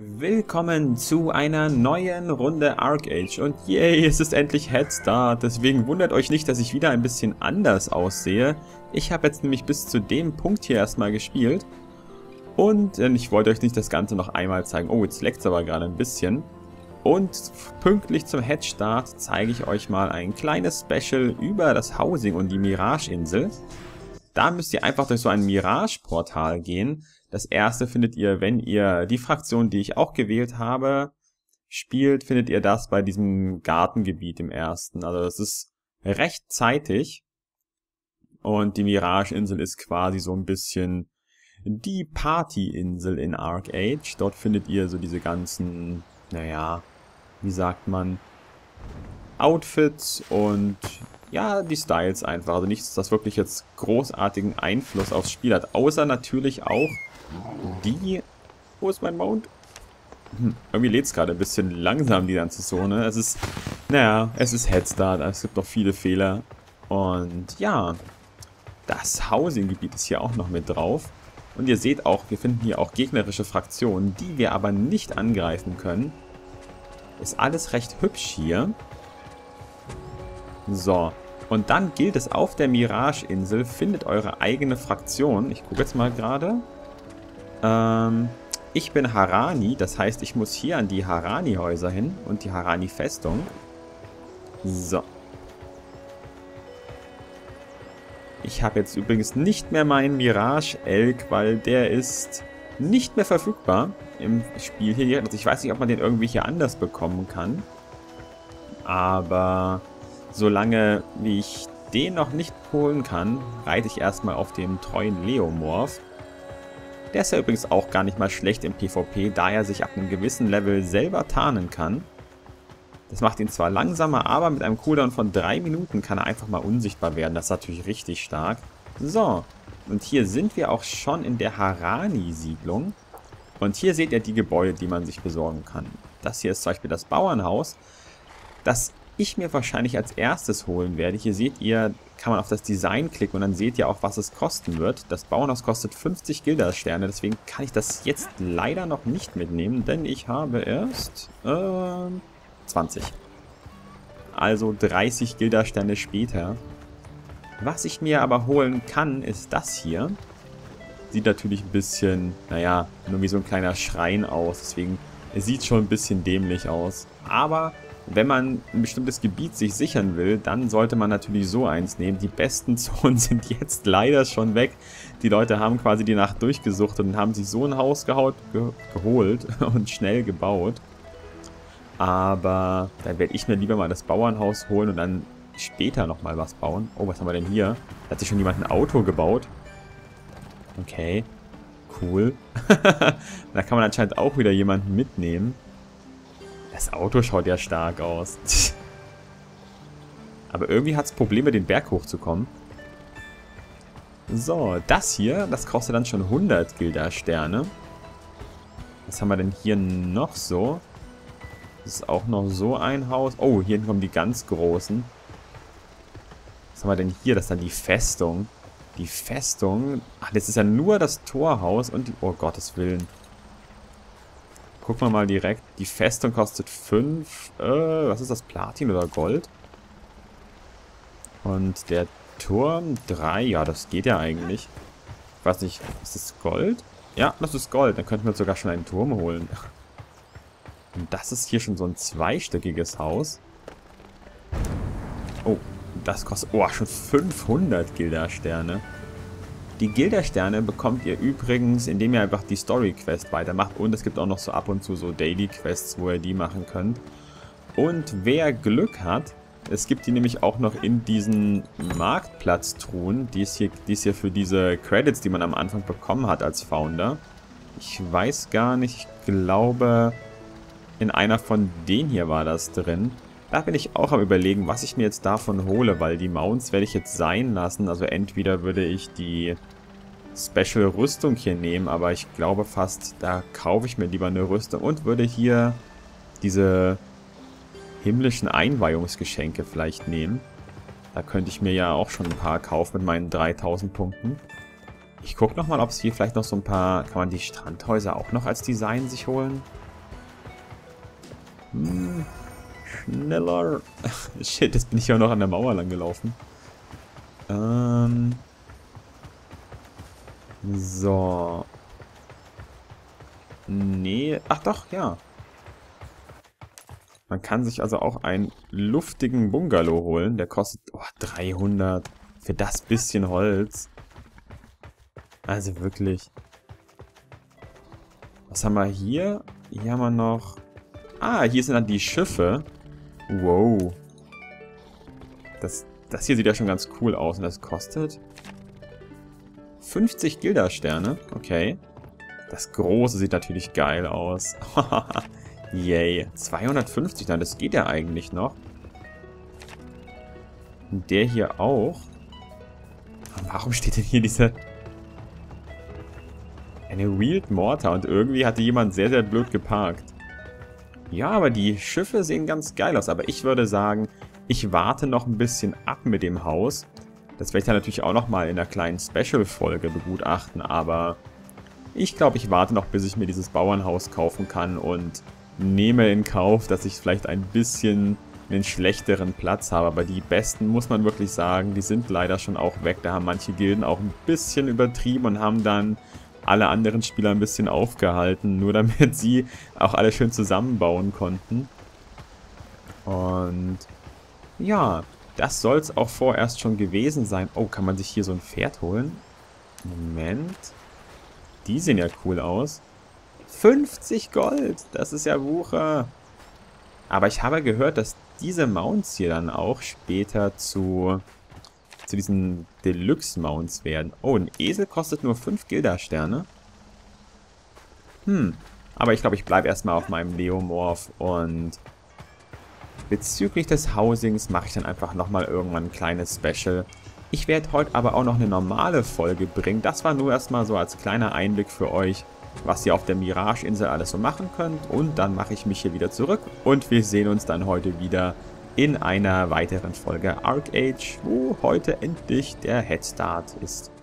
Willkommen zu einer neuen Runde ArcheAge und yay, es ist endlich Headstart, deswegen wundert euch nicht, dass ich wieder ein bisschen anders aussehe. Ich habe jetzt nämlich bis zu dem Punkt hier erstmal gespielt und ich wollte euch nicht das Ganze noch einmal zeigen. Oh, jetzt leckt es aber gerade ein bisschen. Und pünktlich zum Headstart zeige ich euch mal ein kleines Special über das Housing und die Mirage-Insel. Da müsst ihr einfach durch so ein Mirage-Portal gehen. Das erste findet ihr, wenn ihr die Fraktion, die ich auch gewählt habe, spielt, findet ihr das bei diesem Gartengebiet im ersten. Also das ist recht zeitig. Und die Mirage-Insel ist quasi so ein bisschen die Party-Insel in ArcheAge. Dort findet ihr so diese ganzen, naja, wie sagt man, Outfits und ja, die Styles einfach. Also nichts, das wirklich jetzt großartigen Einfluss aufs Spiel hat. Außer natürlich auch die... Wo ist mein Mount? Irgendwie lädt es gerade ein bisschen langsam, die ganze Zone. Es ist, naja, es ist Headstart. Es gibt noch viele Fehler. Und ja, das Housing-Gebiet ist hier auch noch mit drauf. Und ihr seht auch, wir finden hier auch gegnerische Fraktionen, die wir aber nicht angreifen können. Ist alles recht hübsch hier. So, und dann gilt es auf der Mirage-Insel, findet eure eigene Fraktion. Ich gucke jetzt mal gerade. Ich bin Harani, das heißt, ich muss hier an die Harani-Häuser hin und die Harani-Festung. So. Ich habe jetzt übrigens nicht mehr meinen Mirage-Elk, weil der ist nicht mehr verfügbar im Spiel hier. Also ich weiß nicht, ob man den irgendwie hier anders bekommen kann. Aber solange wie ich den noch nicht holen kann, reite ich erstmal auf dem treuen Leomorph. Der ist ja übrigens auch gar nicht mal schlecht im PvP, da er sich ab einem gewissen Level selber tarnen kann. Das macht ihn zwar langsamer, aber mit einem Cooldown von 3 Minuten kann er einfach mal unsichtbar werden. Das ist natürlich richtig stark. So, und hier sind wir auch schon in der Harani-Siedlung. Und hier seht ihr die Gebäude, die man sich besorgen kann. Das hier ist zum Beispiel das Bauernhaus, das ich mir wahrscheinlich als erstes holen werde. Hier seht ihr, kann man auf das Design klicken und dann seht ihr auch, was es kosten wird. Das Bauernhaus kostet 50 Gildas-Sterne, deswegen kann ich das jetzt leider noch nicht mitnehmen, denn ich habe erst 20. Also 30 Gildas-Sterne später. Was ich mir aber holen kann, ist das hier. Sieht natürlich ein bisschen, naja, nur wie so ein kleiner Schrein aus, deswegen es sieht schon ein bisschen dämlich aus. Aber wenn man ein bestimmtes Gebiet sich sichern will, dann sollte man natürlich so eins nehmen. Die besten Zonen sind jetzt leider schon weg. Die Leute haben quasi die Nacht durchgesuchtet und haben sich so ein Haus geholt und schnell gebaut. Aber dann werde ich mir lieber mal das Bauernhaus holen und dann später nochmal was bauen. Oh, was haben wir denn hier? Da hat sich schon jemand ein Auto gebaut. Okay, cool. Da kann man anscheinend auch wieder jemanden mitnehmen. Das Auto schaut ja stark aus. Aber irgendwie hat es Probleme, den Berg hochzukommen. So, das hier, das kostet dann schon 100 Gildas-Sterne. Was haben wir denn hier noch so? Das ist auch noch so ein Haus. Oh, hier kommen die ganz großen. Was haben wir denn hier? Das ist dann die Festung. Die Festung. Ach, das ist ja nur das Torhaus und die... Oh, Gottes Willen. Gucken wir mal direkt. Die Festung kostet 5. Was ist das? Platin oder Gold? Und der Turm 3. Ja, das geht ja eigentlich. Ich weiß nicht. Ist das Gold? Ja, das ist Gold. Dann könnten wir sogar schon einen Turm holen. Und das ist hier schon so ein zweistöckiges Haus. Oh, das kostet... Oh, schon 500 Gildas-Sterne. Die Gildas-Sterne bekommt ihr übrigens, indem ihr einfach die Story-Quest weitermacht. Und es gibt auch noch so ab und zu so Daily-Quests, wo ihr die machen könnt. Und wer Glück hat, es gibt die nämlich auch noch in diesen Marktplatztruhen. Die ist hier für diese Credits, die man am Anfang bekommen hat als Founder. Ich weiß gar nicht, ich glaube, in einer von denen hier war das drin. Da bin ich auch am Überlegen, was ich mir jetzt davon hole, weil die Mounts werde ich jetzt sein lassen. Also entweder würde ich die Special-Rüstung hier nehmen, aber ich glaube fast, da kaufe ich mir lieber eine Rüstung und würde hier diese himmlischen Einweihungsgeschenke vielleicht nehmen. Da könnte ich mir ja auch schon ein paar kaufen mit meinen 3000 Punkten. Ich gucke nochmal, ob es hier vielleicht noch so ein paar... Kann man die Strandhäuser auch noch als Design sich holen? Schneller. Shit, jetzt bin ich ja noch an der Mauer lang gelaufen. So. Nee. Ach doch, ja. Man kann sich also auch einen luftigen Bungalow holen. Der kostet 300 für das bisschen Holz. Also wirklich. Was haben wir hier? Hier haben wir noch... Ah, hier sind dann die Schiffe. Wow. Das hier sieht ja schon ganz cool aus. Und das kostet 50 Gilda-Sterne. Okay. Das große sieht natürlich geil aus. Yay. 250 dann, das geht ja eigentlich noch. Und der hier auch. Warum steht denn hier diese... Eine Wheeled Mortar und irgendwie hatte jemand sehr, sehr blöd geparkt. Ja, aber die Schiffe sehen ganz geil aus. Aber ich würde sagen, ich warte noch ein bisschen ab mit dem Haus. Das werde ich dann natürlich auch nochmal in einer kleinen Special-Folge begutachten. Aber ich glaube, ich warte noch, bis ich mir dieses Bauernhaus kaufen kann. Und nehme in Kauf, dass ich vielleicht ein bisschen einen schlechteren Platz habe. Aber die besten, muss man wirklich sagen, die sind leider schon auch weg. Da haben manche Gilden auch ein bisschen übertrieben und haben dann alle anderen Spieler ein bisschen aufgehalten, nur damit sie auch alle schön zusammenbauen konnten. Und ja, das soll es auch vorerst schon gewesen sein. Oh, kann man sich hier so ein Pferd holen? Moment. Die sehen ja cool aus. 50 Gold, das ist ja Wucher. Aber ich habe gehört, dass diese Mounts hier dann auch später zu diesen Deluxe-Mounts werden. Oh, ein Esel kostet nur 5 Gilda-Sterne. Aber ich glaube, ich bleibe erstmal auf meinem Leomorph und bezüglich des Housings mache ich dann einfach nochmal irgendwann ein kleines Special. Ich werde heute aber auch noch eine normale Folge bringen. Das war nur erstmal so als kleiner Einblick für euch, was ihr auf der Mirage-Insel alles so machen könnt. Und dann mache ich mich hier wieder zurück und wir sehen uns dann heute wieder in einer weiteren Folge ArcheAge, wo heute endlich der Headstart ist.